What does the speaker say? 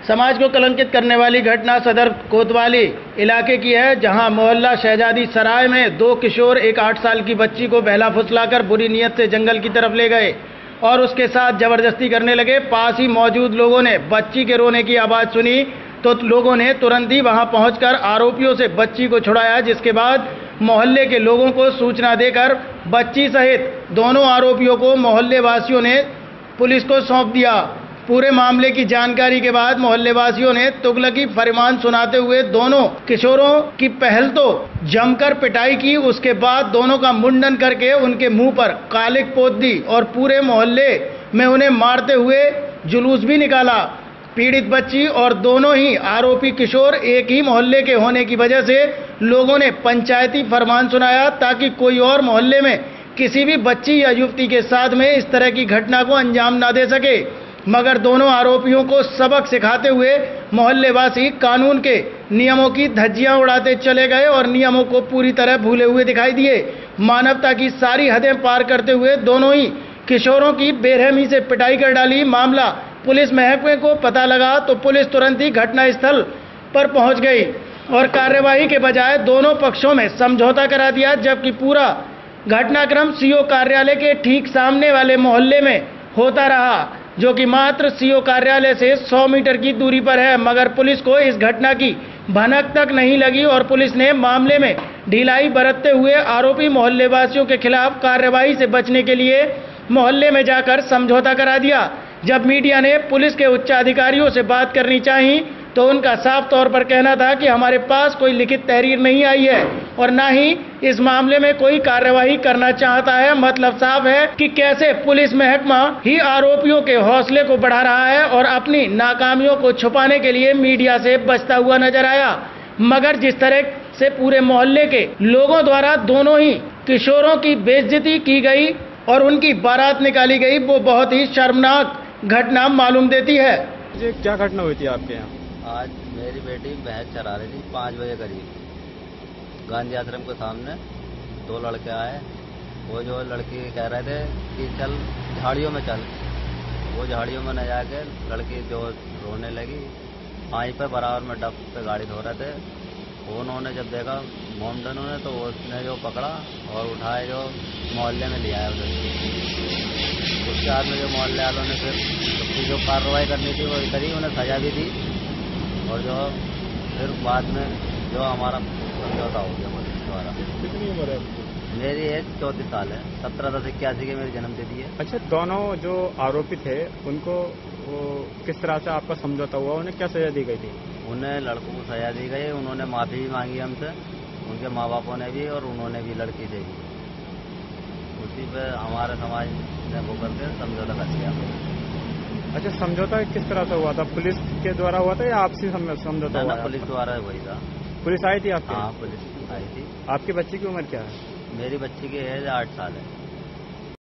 समाज को कलंकित करने वाली घटना सदर कोतवाली इलाके की है, जहां मोहल्ला शहजादी सराय में दो किशोर एक 8 साल की बच्ची को बहला फुसलाकर बुरी नीयत से जंगल की तरफ ले गए और उसके साथ जबरदस्ती करने लगे। पास ही मौजूद लोगों ने बच्ची के रोने की आवाज़ सुनी तो लोगों ने तुरंत ही वहां पहुंचकर आरोपियों से बच्ची को छुड़ाया, जिसके बाद मोहल्ले के लोगों को सूचना देकर बच्ची सहित दोनों आरोपियों को मोहल्ले वासियों ने पुलिस को सौंप दिया। पूरे मामले की जानकारी के बाद मोहल्ले वासियों ने तुगलकी फरमान सुनाते हुए दोनों किशोरों की पहल तो जमकर पिटाई की, उसके बाद दोनों का मुंडन करके उनके मुंह पर कालिक पोत दी और पूरे मोहल्ले में उन्हें मारते हुए जुलूस भी निकाला। पीड़ित बच्ची और दोनों ही आरोपी किशोर एक ही मोहल्ले के होने की वजह से लोगों ने पंचायती फरमान सुनाया ताकि कोई और मोहल्ले में किसी भी बच्ची या युवती के साथ में इस तरह की घटना को अंजाम ना दे सके। मगर दोनों आरोपियों को सबक सिखाते हुए मोहल्लेवासी कानून के नियमों की धज्जियां उड़ाते चले गए और नियमों को पूरी तरह भूले हुए दिखाई दिए। मानवता की सारी हदें पार करते हुए दोनों ही किशोरों की बेरहमी से पिटाई कर डाली। मामला पुलिस महकमे को पता लगा तो पुलिस तुरंत ही घटनास्थल पर पहुंच गई और कार्यवाही के बजाय दोनों पक्षों में समझौता करा दिया, जबकि पूरा घटनाक्रम सीओ कार्यालय के ठीक सामने वाले मोहल्ले में होता रहा, जो कि मात्र सीओ कार्यालय से 100 मीटर की दूरी पर है। मगर पुलिस को इस घटना की भनक तक नहीं लगी और पुलिस ने मामले में ढिलाई बरतते हुए आरोपी मोहल्लेवासियों के खिलाफ कार्रवाई से बचने के लिए मोहल्ले में जाकर समझौता करा दिया। जब मीडिया ने पुलिस के उच्चाधिकारियों से बात करनी चाहिए तो उनका साफ तौर पर कहना था कि हमारे पास कोई लिखित तहरीर नहीं आई है और ना ही इस मामले में कोई कार्यवाही करना चाहता है। मतलब साफ है कि कैसे पुलिस महकमा ही आरोपियों के हौसले को बढ़ा रहा है और अपनी नाकामियों को छुपाने के लिए मीडिया से बचता हुआ नजर आया। मगर जिस तरह से पूरे मोहल्ले के लोगों द्वारा दोनों ही किशोरों की बेइज्जती की गई और उनकी बारात निकाली गई, वो बहुत ही शर्मनाक घटना मालूम देती है। ये क्या घटना हुई थी आपके यहाँ? आज मेरी बेटी भैंस चरा रही थी 5 बजे करीब। गांधी आश्रम के सामने 2 लड़के आए। वो जो लड़की कह रहे थे कि चल झाड़ियों में चल, वो झाड़ियों में न जाके लड़की जो रोने लगी। वहीं पे बराबर में डब पे गाड़ी धो रहे थे। उन्होंने जब देखा मोमडनों ने तो उसने जो पकड़ा और उठाए जो मोहल्ले में ले आया उधर। उसके बाद में जो मोहल्ले वालों ने फिर जो कार्रवाई करनी थी वो करी, उन्हें सजा भी दी और जो फिर बाद में जो हमारा समझौता हो गया पुलिस द्वारा। कितनी उम्र है? मेरी एज 34 साल है। 17/10/81 के मेरी जन्मतिथि है। अच्छा, दोनों जो आरोपी थे उनको वो किस तरह से आपका समझौता हुआ? उन्हें क्या सजा दी गई थी? उन्हें लड़कों को सजा दी गई। उन्होंने माफी भी मांगी हमसे, उनके माँ बापों ने भी और उन्होंने भी लड़की से भी। उसी पे हमारे समाज ने वो करके समझौता कर दिया। अच्छा, समझौता किस तरह से हुआ था? पुलिस के द्वारा हुआ था या आपसी समझौता हुआ? पुलिस द्वारा हुई था। पुलिस आई थी आपके? हाँ, पुलिस आई थी। आपकी बच्ची की उम्र क्या है? मेरी बच्ची की एज 8 साल है।